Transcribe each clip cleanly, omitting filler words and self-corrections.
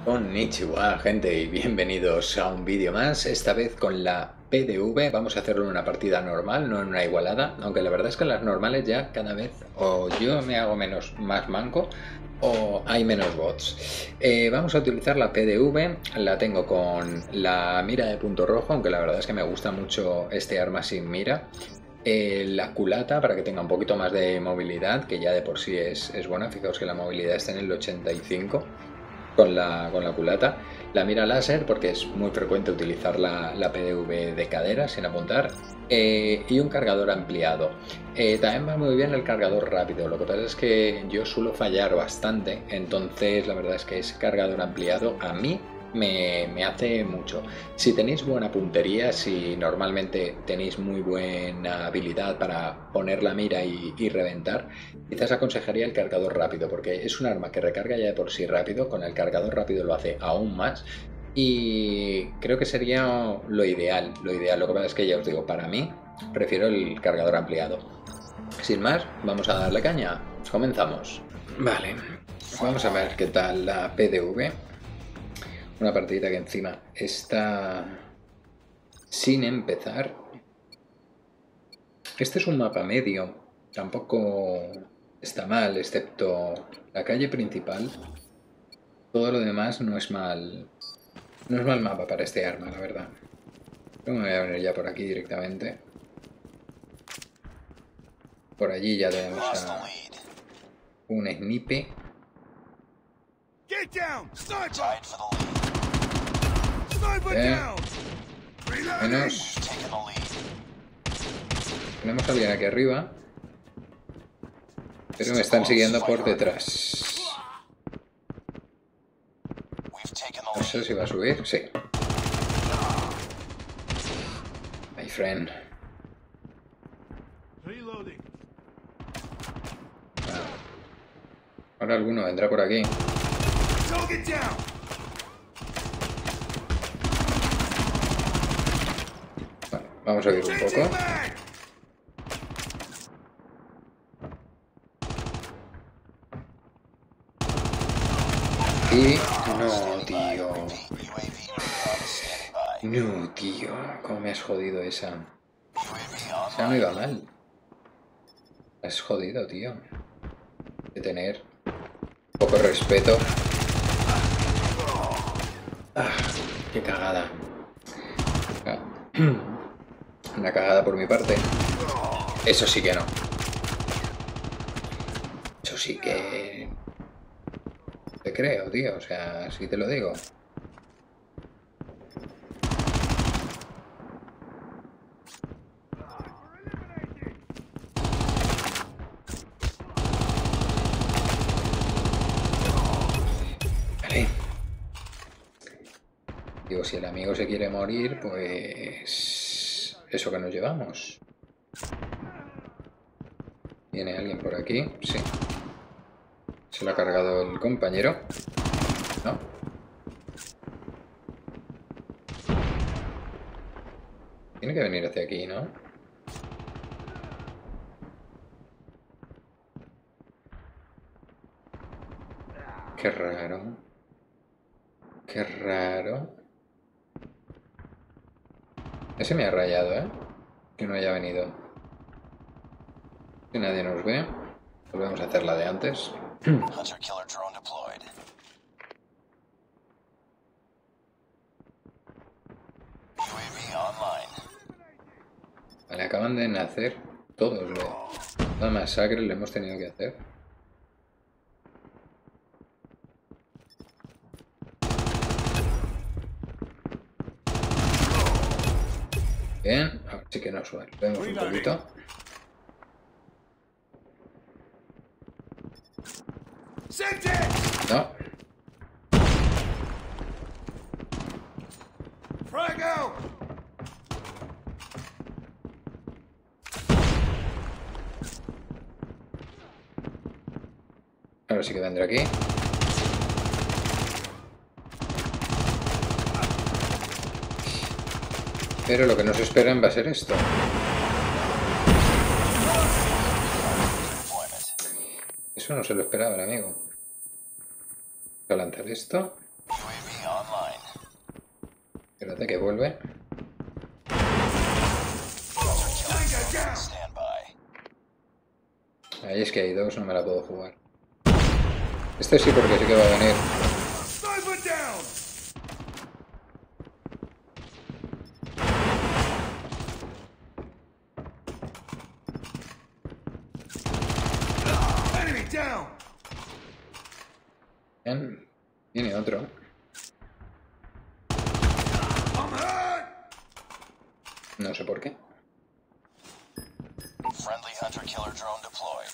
Konnichiwa, gente, y bienvenidos a un vídeo más, esta vez con la PDV. Vamos a hacerlo en una partida normal, no en una igualada, aunque la verdad es que en las normales ya cada vez o yo me hago más manco o hay menos bots. Vamos a utilizar la PDV, la tengo con la mira de punto rojo, aunque la verdad es que me gusta mucho este arma sin mira. La culata para que tenga un poquito más de movilidad, que ya de por sí es buena. Fijaos que la movilidad está en el 85 con la culata. La mira láser, porque es muy frecuente utilizar la PDV de cadera sin apuntar. Y un cargador ampliado. También va muy bien el cargador rápido. Lo que pasa es que yo suelo fallar bastante, entonces la verdad es que ese cargador ampliado a mí me hace mucho. Si tenéis buena puntería, si normalmente tenéis muy buena habilidad para poner la mira y reventar, quizás aconsejaría el cargador rápido, porque es un arma que recarga ya de por sí rápido. Con el cargador rápido lo hace aún más y creo que sería lo ideal. Lo que pasa es que ya os digo, para mí prefiero el cargador ampliado. Sin más, vamos a darle caña. Comenzamos. Vale, vamos a ver qué tal la PDV. Una partidita que encima está sin empezar. Este es un mapa medio, tampoco está mal, excepto la calle principal. Todo lo demás no es mal mapa para este arma, la verdad. Yo me voy a venir ya por aquí directamente. Por allí ya tenemos a un snipe. Menos. Tenemos a alguien aquí arriba, pero me están siguiendo por detrás. No sé si va a subir. Sí. My friend. Ahora alguno vendrá por aquí. Vale, vamos a ir un poco. Y... no, tío. No, tío. ¿Cómo me has jodido esa? Esa no iba mal. Me has jodido, tío. Hay que tener poco respeto. Ah, qué cagada. Una cagada por mi parte. Eso sí que no. Eso sí que... te creo, tío. O sea, sí te lo digo. Vale. Digo, si el amigo se quiere morir, pues... eso que nos llevamos. ¿Viene alguien por aquí? Sí. ¿Se lo ha cargado el compañero? No. Tiene que venir hacia aquí, ¿no? Qué raro. Qué raro. Ese me ha rayado, ¿eh? Que no haya venido. Que nadie nos ve. Volvemos a hacer la de antes. Vale, acaban de nacer todos. La masacre le hemos tenido que hacer. Bien, ahora sí que nos vemos un poquito. No. Ahora sí que vendrá aquí. Pero lo que nos esperan va a ser esto. Eso no se lo esperaba el amigo. Voy a lanzar esto. Espérate que vuelve. Ahí es que hay dos, no me la puedo jugar. Este sí, porque sí que va a venir. Bien. Viene otro. No sé por qué. Friendly hunter-killer drone deployed.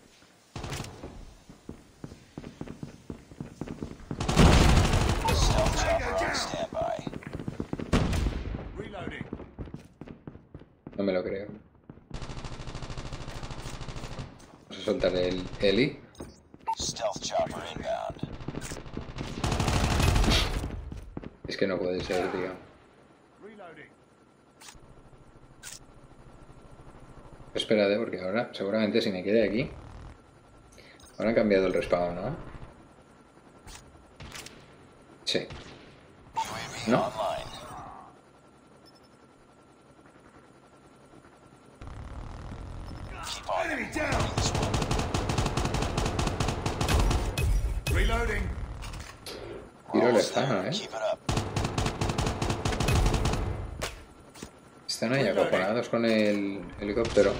Stealth chopper on standby. Reloading. No me lo creo. Vamos a soltar el Eli. Stealth chopper inbound. Es que no puede ser, tío. Reloading. Espérate, porque ahora seguramente si me quede aquí. Ahora han cambiado el respawn, ¿no? Sí. UAV No. online. Keep on enemy down. Reloading. Tiro lejano, ¿eh? Keep it up. Están ahí acojonados con el helicóptero.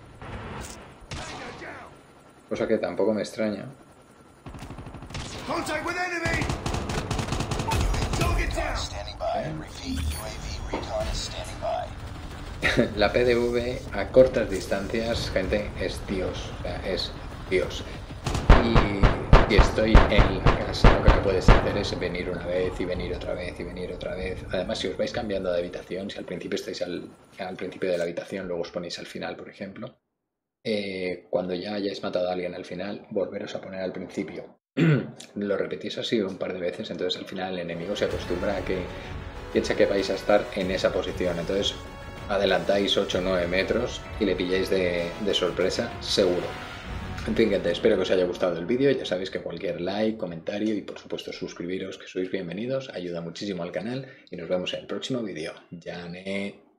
Cosa que tampoco me extraña. Contact with enemy. Target down. Standing by. Repeat. UAV recon is standing by. La PDV a cortas distancias, gente, es Dios. O sea, es Dios. Y estoy en la casa, lo que no puedes hacer es venir una vez y venir otra vez y venir otra vez. Además, si os vais cambiando de habitación, si al principio estáis al principio de la habitación, luego os ponéis al final, por ejemplo, cuando ya hayáis matado a alguien al final, volveros a poner al principio. Lo repetís así un par de veces, entonces al final el enemigo se acostumbra a que piensa que vais a estar en esa posición. Entonces adelantáis 8 o 9 metros y le pilláis de sorpresa, seguro. En fin, gente, espero que os haya gustado el vídeo. Ya sabéis que cualquier like, comentario y por supuesto suscribiros, que sois bienvenidos, ayuda muchísimo al canal y nos vemos en el próximo vídeo. Janet.